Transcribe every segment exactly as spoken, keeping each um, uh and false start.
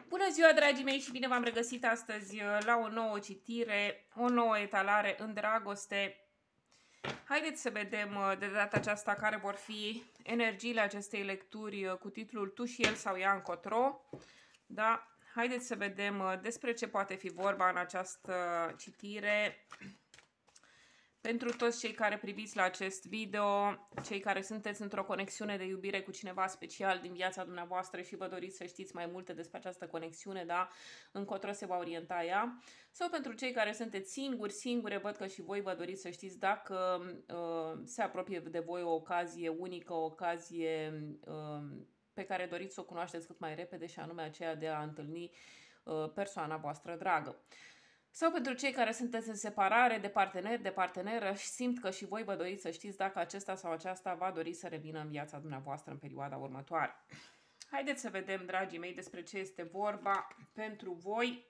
Bună ziua, dragii mei, și bine v-am regăsit astăzi la o nouă citire, o nouă etalare în dragoste. Haideți să vedem de data aceasta care vor fi energiile acestei lecturi cu titlul Tu și el sau ea încotro. Da? Haideți să vedem despre ce poate fi vorba în această citire. Pentru toți cei care priviți la acest video, cei care sunteți într-o conexiune de iubire cu cineva special din viața dumneavoastră și vă doriți să știți mai multe despre această conexiune, da? Încotro se va orienta ea. Sau pentru cei care sunteți singuri, singure, văd că și voi vă doriți să știți dacă uh, se apropie de voi o ocazie unică, o ocazie uh, pe care doriți să o cunoașteți cât mai repede, și anume aceea de a întâlni uh, persoana voastră dragă. Sau pentru cei care sunteți în separare de partener, de parteneră și simt că și voi vă doriți să știți dacă acesta sau aceasta va dori să revină în viața dumneavoastră în perioada următoare. Haideți să vedem, dragii mei, despre ce este vorba pentru voi.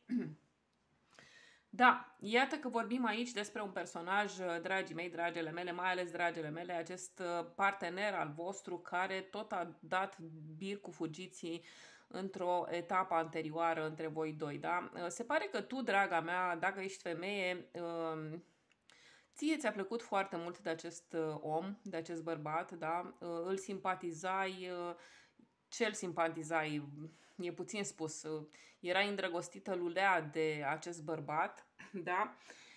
Da, iată că vorbim aici despre un personaj, dragii mei, dragele mele, mai ales dragele mele, acest partener al vostru care tot a dat bir cu fugiții într-o etapă anterioară între voi doi, da? Se pare că tu, draga mea, dacă ești femeie, ție ți-a plăcut foarte mult de acest om, de acest bărbat, da? Îl simpatizai, ce-l simpatizai, e puțin spus, erai îndrăgostită lulea de acest bărbat, da?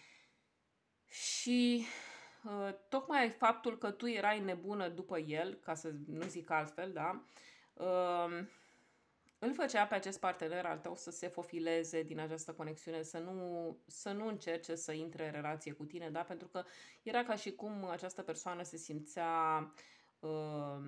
Și uh, tocmai faptul că tu erai nebună după el, ca să nu zic altfel, da? Uh, îl făcea pe acest partener al tău să se fofileze din această conexiune, să nu, să nu încerce să intre în relație cu tine, da? Pentru că era ca și cum această persoană se simțea... Uh,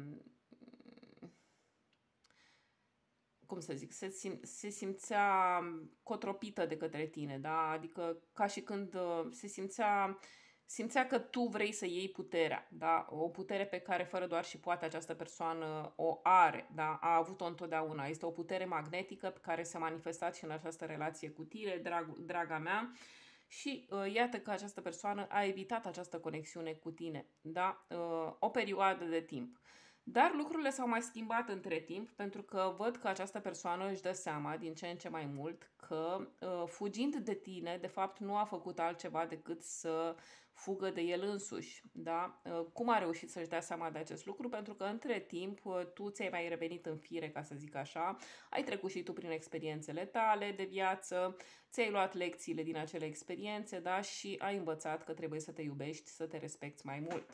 cum să zic, se, sim, se simțea cotropită de către tine, da? Adică ca și când se simțea, simțea că tu vrei să iei puterea, da? O putere pe care fără doar și poate această persoană o are, da? A avut-o întotdeauna. Este o putere magnetică pe care s-a manifestat și în această relație cu tine, drag, draga mea. Și uh, iată că această persoană a evitat această conexiune cu tine, da? Uh, o perioadă de timp. Dar lucrurile s-au mai schimbat între timp, pentru că văd că această persoană își dă seama din ce în ce mai mult că uh, fugind de tine, de fapt nu a făcut altceva decât să fugă de el însuși. Da? Uh, cum a reușit să-și dea seama de acest lucru? Pentru că între timp uh, tu ți-ai mai revenit în fire, ca să zic așa, ai trecut și tu prin experiențele tale de viață, ți-ai luat lecțiile din acele experiențe, da? Și ai învățat că trebuie să te iubești, să te respecti mai mult.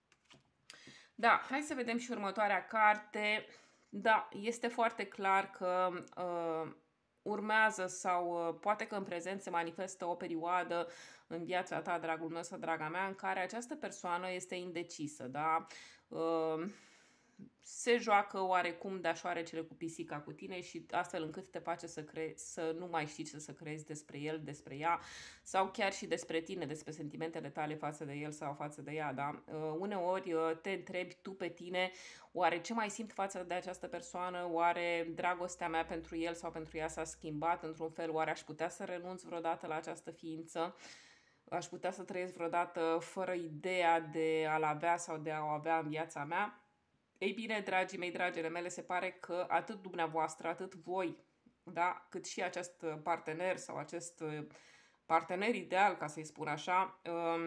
Da, hai să vedem și următoarea carte. Da, este foarte clar că uh, urmează sau uh, poate că în prezent se manifestă o perioadă în viața ta, dragul meu sau draga mea, în care această persoană este indecisă, da? Uh, se joacă oarecum de șoarecele cu pisica cu tine și astfel încât te face să, cre- să nu mai știi ce să crezi despre el, despre ea sau chiar și despre tine, despre sentimentele tale față de el sau față de ea, da? Uh, uneori uh, te întrebi tu pe tine, oare ce mai simt față de această persoană, oare dragostea mea pentru el sau pentru ea s-a schimbat într-un fel, oare aș putea să renunț vreodată la această ființă? Aș putea să trăiesc vreodată fără ideea de a-l avea sau de a o avea în viața mea? Ei bine, dragii mei, dragele mele, se pare că atât dumneavoastră, atât voi, da, cât și acest partener sau acest partener ideal, ca să-i spun așa,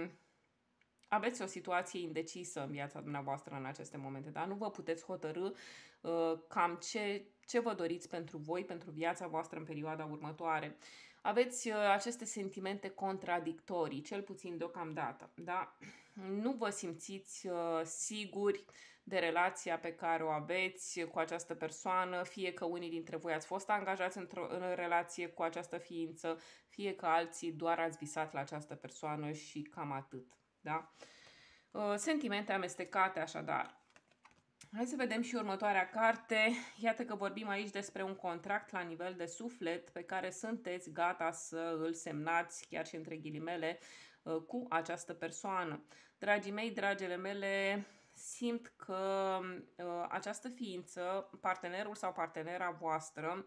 aveți o situație indecisă în viața dumneavoastră în aceste momente, da? Nu vă puteți hotărâ cam ce, ce vă doriți pentru voi, pentru viața voastră în perioada următoare. Aveți aceste sentimente contradictorii, cel puțin deocamdată, da? Nu vă simțiți siguri de relația pe care o aveți cu această persoană, fie că unii dintre voi ați fost angajați într-o în relație cu această ființă, fie că alții doar ați visat la această persoană și cam atât, da? Sentimente amestecate, așadar. Hai să vedem și următoarea carte. Iată că vorbim aici despre un contract la nivel de suflet pe care sunteți gata să îl semnați, chiar și între ghilimele, cu această persoană. Dragii mei, dragele mele, simt că uh, această ființă, partenerul sau partenera voastră,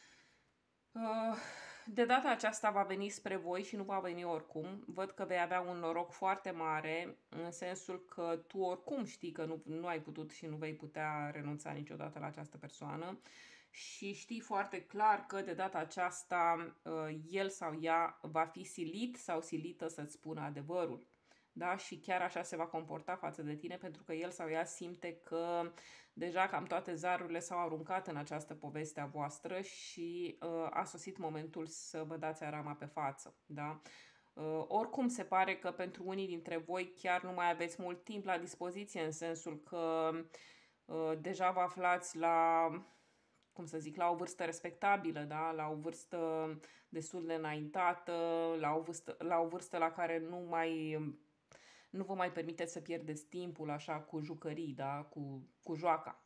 uh, de data aceasta va veni spre voi și nu va veni oricum. Văd că vei avea un noroc foarte mare, în sensul că tu oricum știi că nu, nu ai putut și nu vei putea renunța niciodată la această persoană. și știi foarte clar că de data aceasta el sau ea va fi silit sau silită să-ți spună adevărul. Da? Și chiar așa se va comporta față de tine, pentru că el sau ea simte că deja cam toate zarurile s-au aruncat în această poveste a voastră și uh, a sosit momentul să vă dați arama pe față. Da? Uh, oricum se pare că pentru unii dintre voi chiar nu mai aveți mult timp la dispoziție, în sensul că uh, deja vă aflați la, cum să zic, la o vârstă respectabilă, da? La o vârstă destul de înaintată, la o vârstă la, o vârstă la care nu mai... nu vă mai permiteți să pierdeți timpul așa cu jucării, da? cu, cu joaca.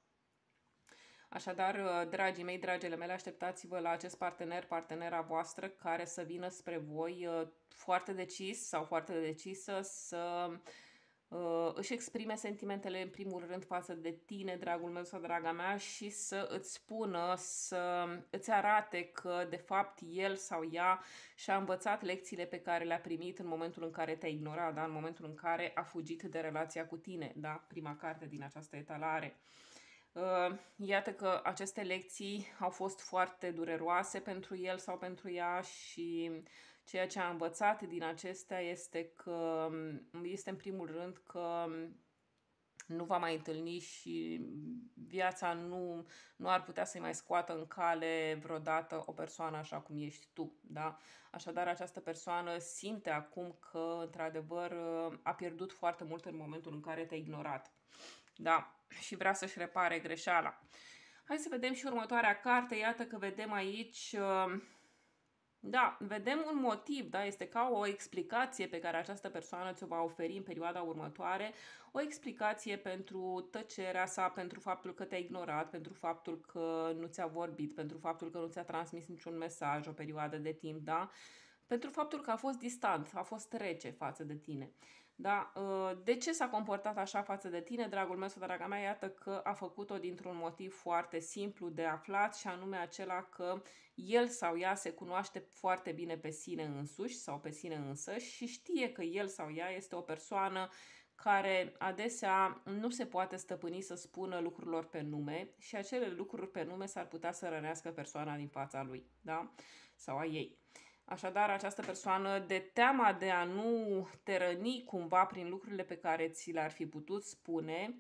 Așadar, dragii mei, dragele mele, așteptați-vă la acest partener, partenera voastră, care să vină spre voi foarte decis sau foarte decisă să uh, își exprime sentimentele în primul rând față de tine, dragul meu sau draga mea, și să îți spună, să îți arate că de fapt el sau ea și-a învățat lecțiile pe care le-a primit în momentul în care te-a ignorat, da? În momentul în care a fugit de relația cu tine, da? Prima carte din această etalare. Uh, iată că aceste lecții au fost foarte dureroase pentru el sau pentru ea și ceea ce a învățat din acestea este că este în primul rând că nu va mai întâlni și viața nu, nu ar putea să-i mai scoată în cale vreodată o persoană așa cum ești tu. Da? Așadar, această persoană simte acum că, într-adevăr, a pierdut foarte mult în momentul în care te-a ignorat. Da? Și vrea să-și repare greșeala. Hai să vedem și următoarea carte. Iată că vedem aici... Da, vedem un motiv, da? Este ca o explicație pe care această persoană ți-o va oferi în perioada următoare, o explicație pentru tăcerea sa, pentru faptul că te-a ignorat, pentru faptul că nu ți-a vorbit, pentru faptul că nu ți-a transmis niciun mesaj o perioadă de timp, da? Pentru faptul că a fost distant, a fost rece față de tine. Da? De ce s-a comportat așa față de tine, dragul meu sau draga mea? Iată că a făcut-o dintr-un motiv foarte simplu de aflat, și anume acela că el sau ea se cunoaște foarte bine pe sine însuși sau pe sine însăși și știe că el sau ea este o persoană care adesea nu se poate stăpâni să spună lucrurilor pe nume și acele lucruri pe nume s-ar putea să rănească persoana din fața lui, da? Sau a ei. Așadar, această persoană, de teama de a nu te răni cumva prin lucrurile pe care ți le-ar fi putut spune,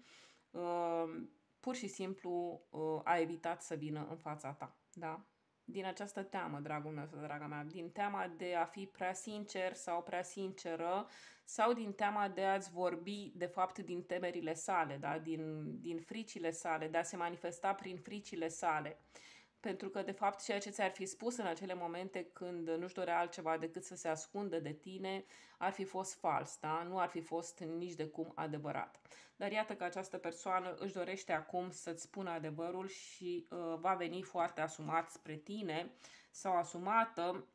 pur și simplu a evitat să vină în fața ta. Da? Din această teamă, dragul meu sau draga mea, din teama de a fi prea sincer sau prea sinceră, sau din teama de a-ți vorbi, de fapt, din temerile sale, da? din, din fricile sale, de a se manifesta prin fricile sale. Pentru că, de fapt, ceea ce ți-ar fi spus în acele momente când nu-și dorea altceva decât să se ascundă de tine, ar fi fost fals, da? Nu ar fi fost nici de cum adevărat. Dar iată că această persoană își dorește acum să-ți spună adevărul și uh, va veni foarte asumat spre tine sau asumată.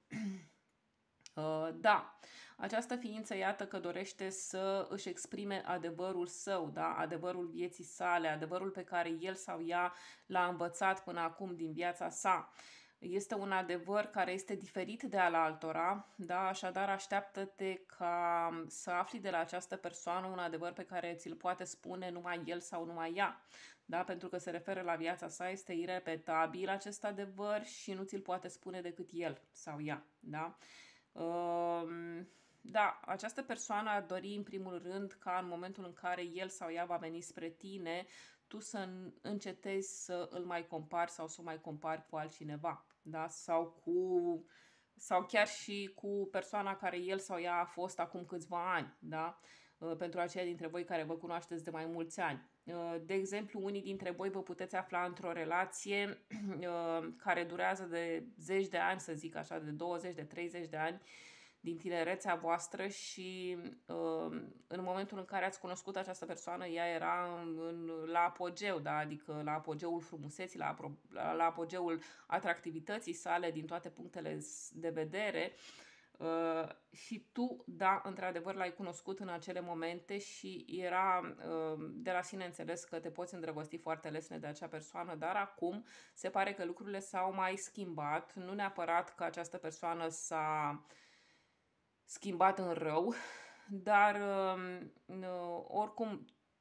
uh, da, această ființă, iată că dorește să își exprime adevărul său, da? Adevărul vieții sale, adevărul pe care el sau ea l-a învățat până acum din viața sa. Este un adevăr care este diferit de al altora, da? Așadar așteaptă-te ca să afli de la această persoană un adevăr pe care ți-l poate spune numai el sau numai ea. Da? Pentru că se referă la viața sa, este irepetabil acest adevăr și nu ți-l poate spune decât el sau ea. Da? Uh... Da, această persoană ar dori în primul rând ca în momentul în care el sau ea va veni spre tine, tu să încetezi să îl mai compari sau să o mai compari cu altcineva, da? Sau cu sau chiar și cu persoana care el sau ea a fost acum câțiva ani, da? Pentru aceia dintre voi care vă cunoașteți de mai mulți ani. De exemplu, unii dintre voi vă puteți afla într-o relație care durează de zeci de ani, să zic așa, de douăzeci, de treizeci de ani, din tinerețea voastră și uh, în momentul în care ați cunoscut această persoană, ea era în, la apogeu, da? Adică la apogeul frumuseții, la, la, la apogeul atractivității sale din toate punctele de vedere uh, și tu, da, într-adevăr l-ai cunoscut în acele momente și era uh, de la sine înțeles că te poți îndrăgosti foarte lesne de acea persoană, dar acum se pare că lucrurile s-au mai schimbat, nu neapărat că această persoană s-a schimbat în rău, dar uh, oricum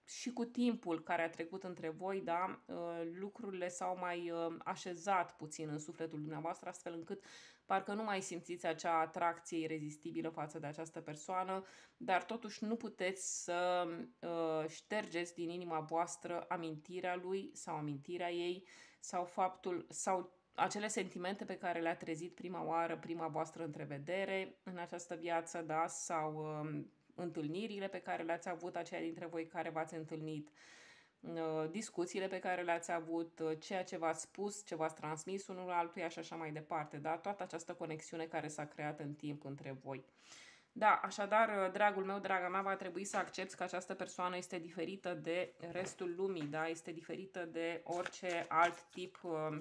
și cu timpul care a trecut între voi, da, lucrurile s-au mai așezat puțin în sufletul dumneavoastră, astfel încât parcă nu mai simțiți acea atracție irezistibilă față de această persoană, dar totuși nu puteți să ștergeți din inima voastră amintirea lui sau amintirea ei sau faptul sau acele sentimente pe care le-a trezit prima oară, prima voastră întrevedere în această viață, da, sau uh, întâlnirile pe care le-ați avut, aceia dintre voi care v-ați întâlnit, uh, discuțiile pe care le-ați avut, uh, ceea ce v-ați spus, ce v-ați transmis unul altuia și așa mai departe, da, toată această conexiune care s-a creat în timp între voi. Da, așadar, dragul meu, draga mea, va trebui să accepti că această persoană este diferită de restul lumii, da, este diferită de orice alt tip uh,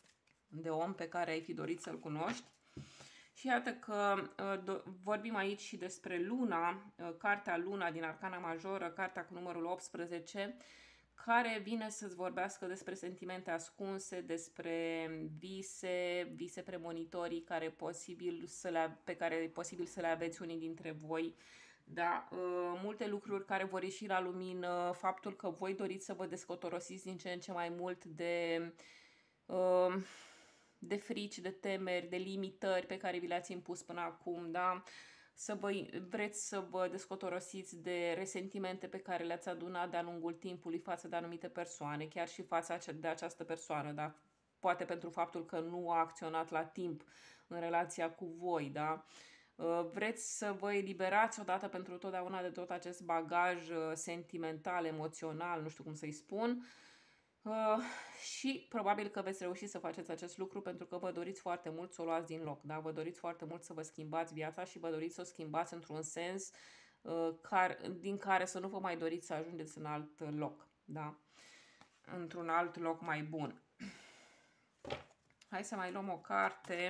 de om pe care ai fi dorit să-l cunoști. Și iată că uh, vorbim aici și despre Luna, uh, cartea Luna din Arcana Majoră, cartea cu numărul optsprezece, care vine să-ți vorbească despre sentimente ascunse, despre vise, vise premonitorii care posibil să le, pe care e posibil să le aveți unii dintre voi. Da, uh, multe lucruri care vor ieși la lumină, faptul că voi doriți să vă descotorosiți din ce în ce mai mult de... Uh, de frici, de temeri, de limitări pe care vi le-ați impus până acum, da? Să vă, vreți să vă descotorosiți de resentimente pe care le-ați adunat de-a lungul timpului față de anumite persoane, chiar și față de această persoană, da? Poate pentru faptul că nu a acționat la timp în relația cu voi, da? Vreți să vă eliberați odată pentru totdeauna de tot acest bagaj sentimental, emoțional, nu știu cum să-i spun. Uh, și probabil că veți reuși să faceți acest lucru pentru că vă doriți foarte mult să o luați din loc, da? Vă doriți foarte mult să vă schimbați viața și vă doriți să o schimbați într-un sens uh, care, din care să nu vă mai doriți să ajungeți în alt loc, da? Într-un alt loc mai bun. Hai să mai luăm o carte.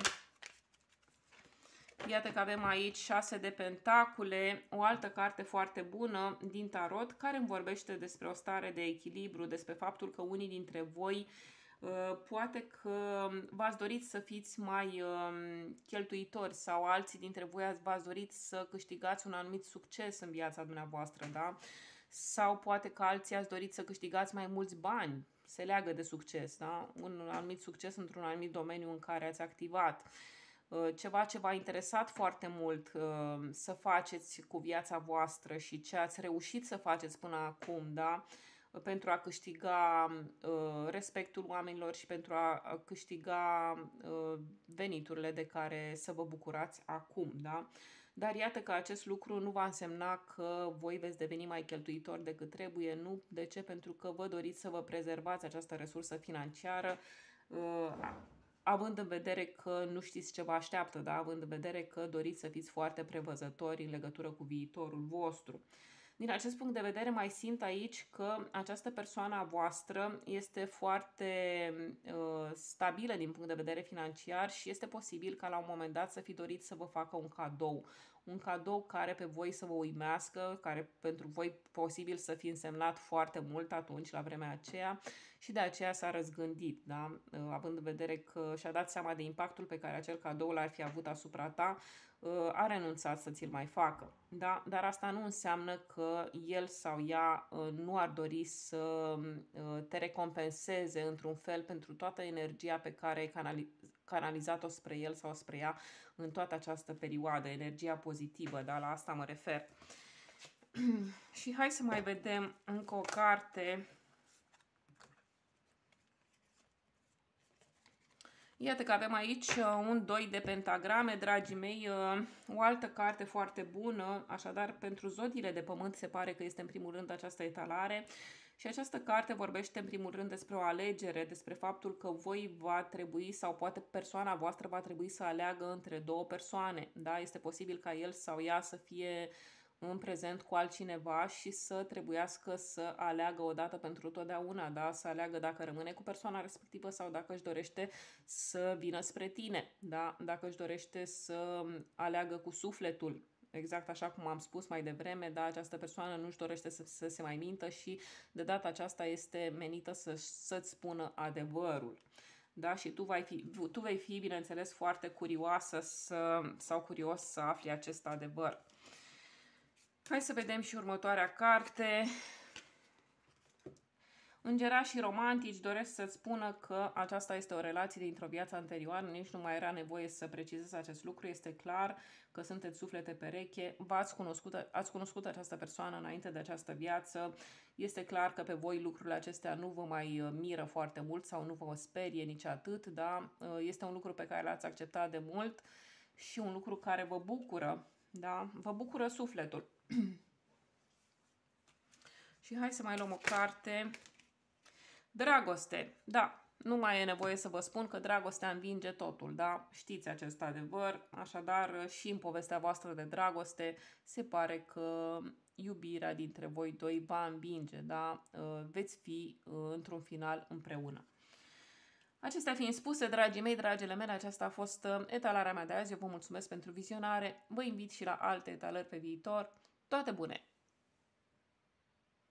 Iată că avem aici șase de pentacule, o altă carte foarte bună din tarot, care îmi vorbește despre o stare de echilibru, despre faptul că unii dintre voi uh, poate că v-ați dorit să fiți mai uh, cheltuitori sau alții dintre voi v-ați dorit să câștigați un anumit succes în viața dumneavoastră, da? Sau poate că alții ați dorit să câștigați mai mulți bani, se leagă de succes, da? Un anumit succes într-un anumit domeniu în care ați activat. Ceva ce v-a interesat foarte mult uh, să faceți cu viața voastră și ce ați reușit să faceți până acum, da? Pentru a câștiga uh, respectul oamenilor și pentru a câștiga uh, veniturile de care să vă bucurați acum, da? Dar iată că acest lucru nu va însemna că voi veți deveni mai cheltuitori decât trebuie, nu? De ce? Pentru că vă doriți să vă prezervați această resursă financiară, uh, având în vedere că nu știți ce vă așteaptă, da? Având în vedere că doriți să fiți foarte prevăzători în legătură cu viitorul vostru. Din acest punct de vedere mai simt aici că această persoană a voastră este foarte uh, stabilă din punct de vedere financiar și este posibil ca la un moment dat să fi dorit să vă facă un cadou. Un cadou care pe voi să vă uimească, care pentru voi posibil să fi însemnat foarte mult atunci, la vremea aceea, și de aceea s-a răzgândit, da? Având în vedere că și-a dat seama de impactul pe care acel cadou l-ar fi avut asupra ta, a renunțat să ți-l mai facă, da? Dar asta nu înseamnă că el sau ea nu ar dori să te recompenseze într-un fel pentru toată energia pe care ai canali canalizat-o spre el sau spre ea în toată această perioadă, energia pozitivă, da? La asta mă refer. Și hai să mai vedem încă o carte. Iată că avem aici un doi de pentagrame, dragii mei, o altă carte foarte bună, așadar pentru zodiile de pământ se pare că este în primul rând această etalare și această carte vorbește în primul rând despre o alegere, despre faptul că voi va trebui sau poate persoana voastră va trebui să aleagă între două persoane, da? Este posibil ca el sau ea să fie în prezent cu altcineva și să trebuiască să aleagă odată pentru totdeauna, da? Să aleagă dacă rămâne cu persoana respectivă sau dacă își dorește să vină spre tine, da? Dacă își dorește să aleagă cu sufletul, exact așa cum am spus mai devreme, da? Această persoană nu își dorește să, să se mai mintă și de data aceasta este menită să, să-ți spună adevărul. Da? Și tu vei fi, tu vei fi, bineînțeles, foarte curioasă să, sau curios să afli acest adevăr. Hai să vedem și următoarea carte. Îngerașii romantici doresc să-ți spună că aceasta este o relație dintr-o viață anterioară, nici nu mai era nevoie să precizez acest lucru, este clar că sunteți suflete pereche, v-ați cunoscut, ați cunoscut această persoană înainte de această viață, este clar că pe voi lucrurile acestea nu vă mai miră foarte mult sau nu vă sperie nici atât, da? Este un lucru pe care l-ați acceptat de mult și un lucru care vă bucură, da? Vă bucură sufletul. Și hai să mai luăm o carte. Dragoste. Da, nu mai e nevoie să vă spun că dragostea învinge totul, da? Știți acest adevăr, așadar și în povestea voastră de dragoste se pare că iubirea dintre voi doi va învinge, da? Veți fi într-un final împreună. Acestea fiind spuse, dragii mei, dragile mele, aceasta a fost etalarea mea de azi. Eu vă mulțumesc pentru vizionare, vă invit și la alte etalări pe viitor. Toate bune!